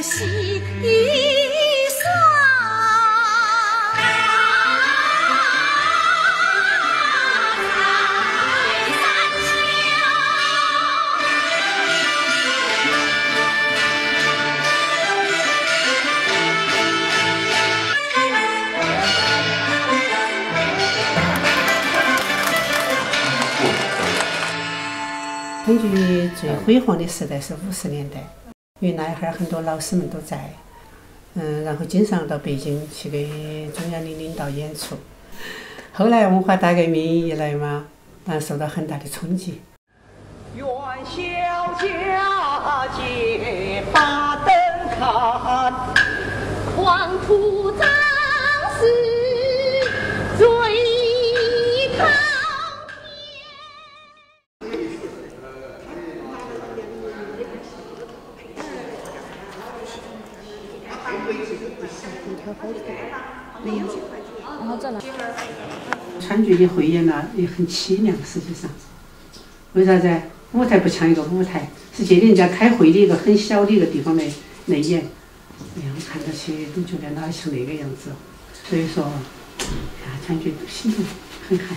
惜一双。 川剧最辉煌的时代是50年代，因为那一会儿很多老师们都在，然后经常到北京去给中央的领导演出。后来文化大革命一来嘛，受到很大的冲击。 元宵佳节把灯看， 黄土葬是最高。 然后再来。 川剧的汇演呢也很凄凉，实际上，为啥子？舞台不像一个舞台，是借人家开会的一个很小的一个地方来演。哎呀，我看到起都觉得哪像那个样子，所以说，川剧心头很寒。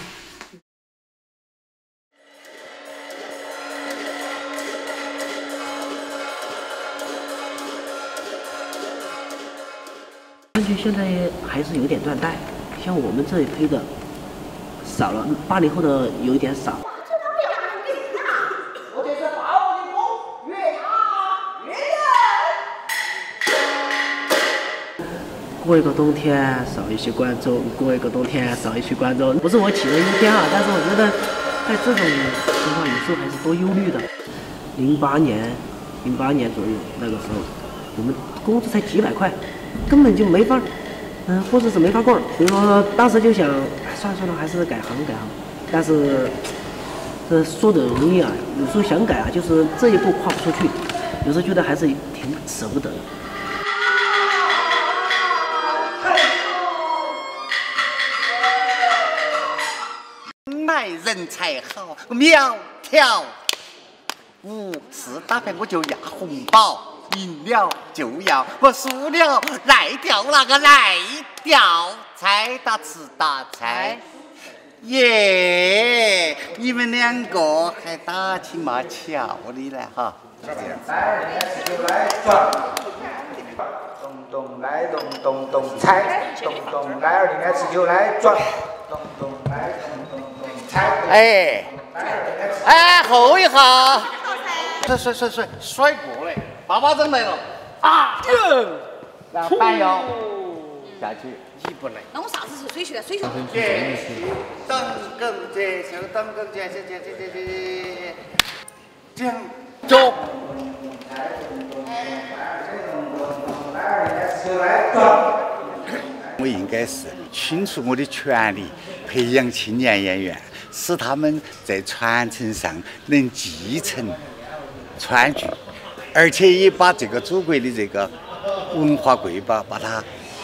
川剧现在还是有点断代，像我们这一批的少了，80后的有一点少。 我这是把我的功越大越人。 过一个冬天少一些观众，过一个冬天少一些观众，不是我起了一天啊，但是我觉得在这种情况有时候还是多忧虑的。08年左右那个时候，我们工资才几百块。根本就没法，或者是没法过。所以说当时就想，算了，还是改行。但是这说的容易啊，有时候想改啊，就是这一步跨不出去，有时候觉得还是挺舍不得的。 来人才好，苗条。无事打牌我就要红包。赢了就要，我输了来掉那个来掉，猜打吃打猜。耶，你们两个还打情骂俏的了哈？ 来，就来转，咚咚来咚咚咚猜，咚咚来2点吃就来转，咚咚来咚咚咚猜。 哎，候一下，甩过来。爸爸真来了啊！然后板腰下去，你不来。 那我啥子是水学？水学。 等更节，这样走。我应该是倾出我的全力，培养青年演员，使他们在传承上能继承川剧。而且也把这个祖国的这个文化瑰宝，把它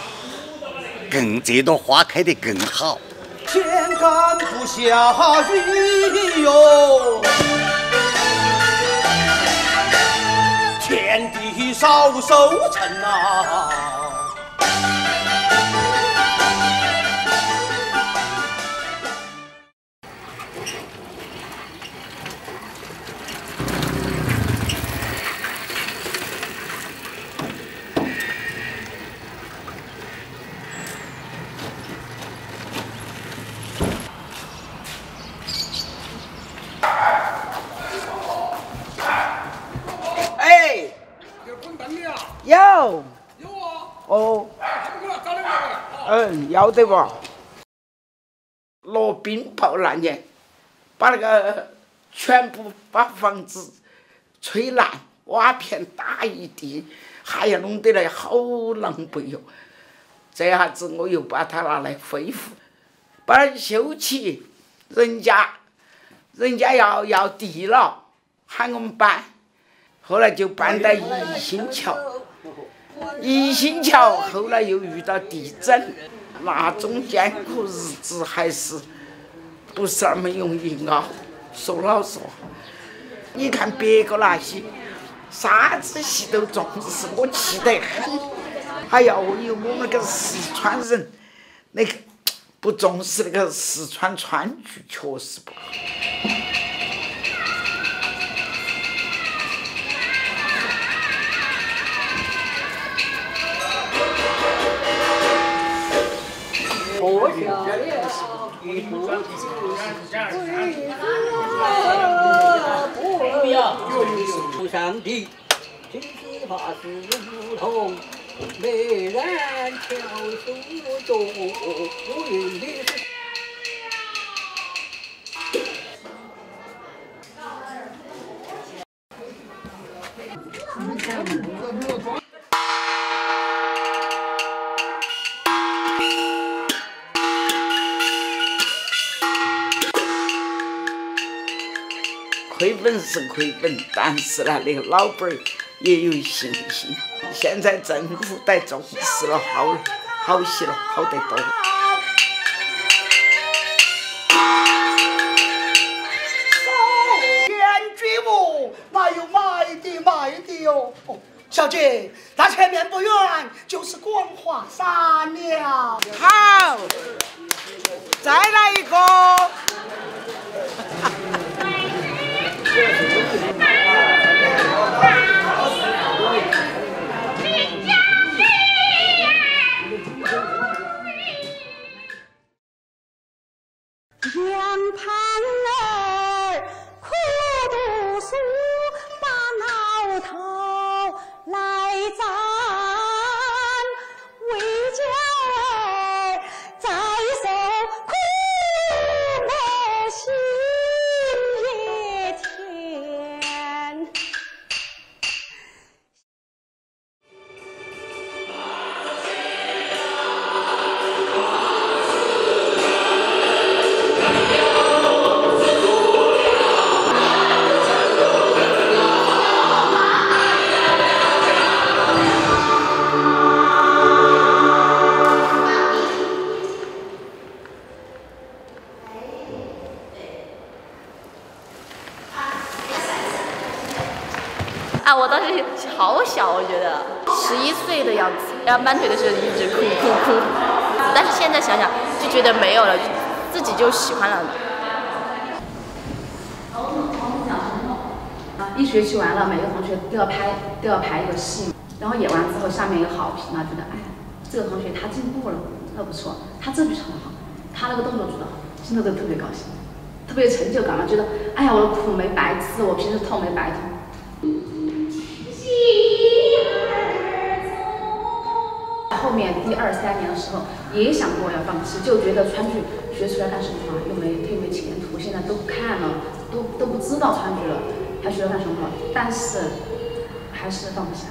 这朵花开得更好。 天干不下雨哟，天地少收成啊。有。有啊。哦。要得吧。罗冰雹那年，把那个全部把房子吹烂，瓦片打一地，哎呀，弄得来好狼狈哟。这下子我又把它拿来恢复，把它修起，人家要地了，喊我们搬，后来就搬到宜兴桥。宜兴桥后来又遇到地震，那种艰苦日子还是不是那么容易熬。说老实话，你看别个那些啥子戏都重视，我气得很。哎呀，我们那个四川人，那个不重视那个四川川剧，确实不好。 不上帝，君子法事如同美人巧书中，无云的是。 亏本是亏本，但是呢，那个老板儿也有信心。现在政府在重视了，好些了，好得多。 天居物，哪有卖的哟？哦，小姐，那前面不远就是广华山了。 好，再来一个。 两旁儿苦读书，把挠头来咱为家儿再受苦我心也甜。 啊，我当时好小，我觉得11岁的样子，然后满腿的时候一直哭。但是现在想想就觉得没有了，自己就喜欢了。 一学期完了，每个同学都要拍一个戏，然后演完之后，下面有好评啊，觉得哎，这个同学他进步了，那不错，他这句唱得好，他那个动作做得好，现在都特别高兴，特别有成就感了，觉得哎呀，我的苦没白吃，我平时痛没白痛。后面第2、3年的时候，也想过要放弃，就觉得川剧学出来干什么啊？又没前途，现在都不看了，都不知道川剧了，还学了干什么？但是还是放不下。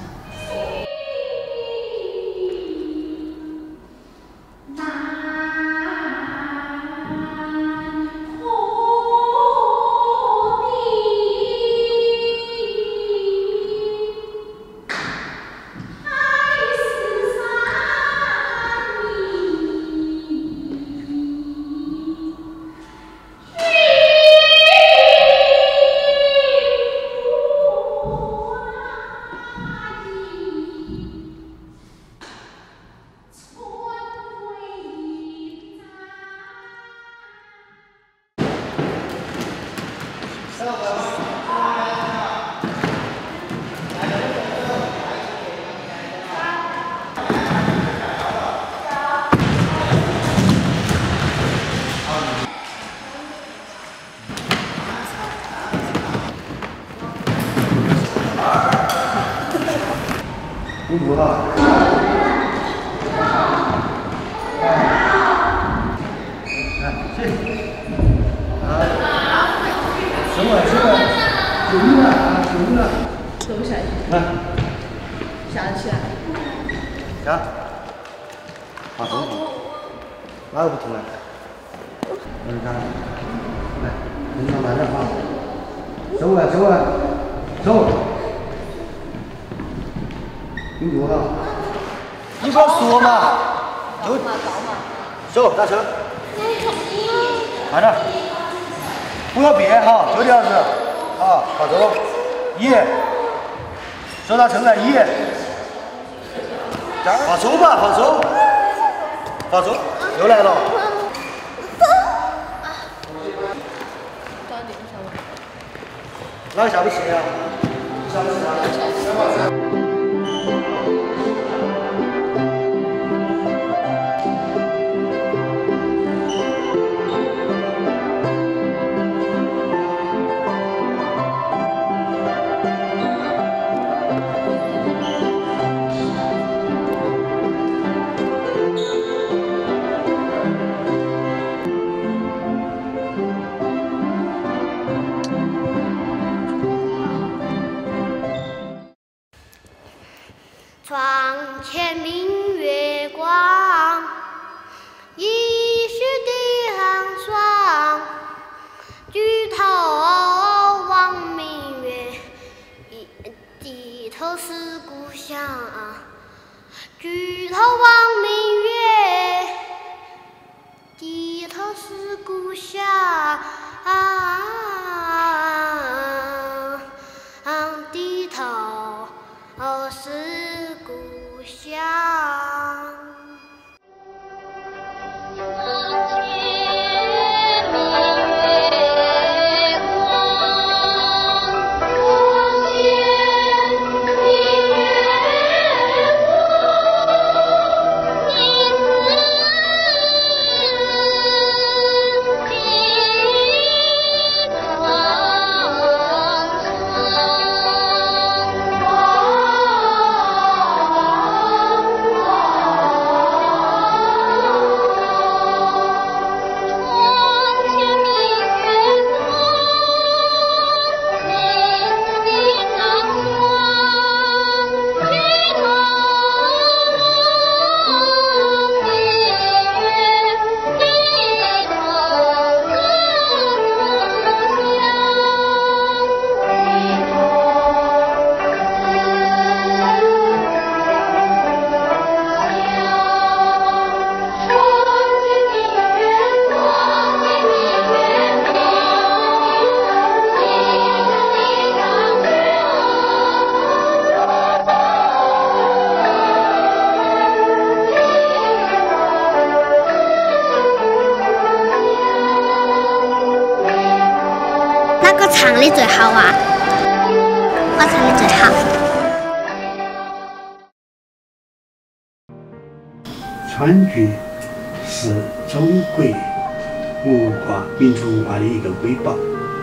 你多大？去。什么？有呢啊，有呢。 走不下去。 来。 下得去啊？ 下。把头痛。哪个不痛啊？你看，来，你慢慢点啊。收了。你多大？你不要说嘛。走，打车。慢点，不要变哈，就这样子。啊，好走。1、 说到城来一，放手吧，放手，放手，又来了。哪个下不去呀？下不去啊？ 床前明月光，疑是地寒霜。举头望明月，低头思故乡。举头望明月，低头思故乡。低头思故乡。哪个唱的最好啊？我唱的最好。 川剧是中国民族文化的一个瑰宝。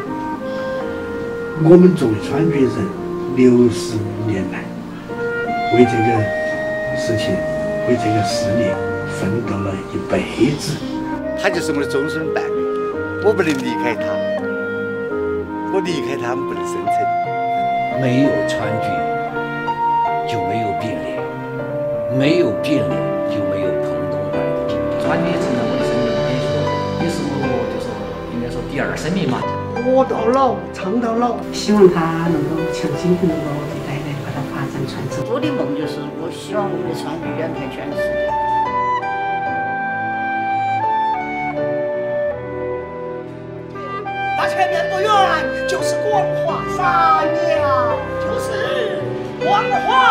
我们作为川剧人，60年来为这个事情、为这个事业奋斗了一辈子。 他就是我的终身伴侣，我不能离开他，我离开他们不能生存。 没有川剧，就没有变脸，没有变脸就没有彭东版。 川剧成了我的生命，也是我就是应该说第二生命嘛。 活到老，唱到老，希望他能够强心能够一代代把它发展传承。 我的梦就是我希望我们的川剧远遍全世界。 那前面不远就是光华山呀，就是光华。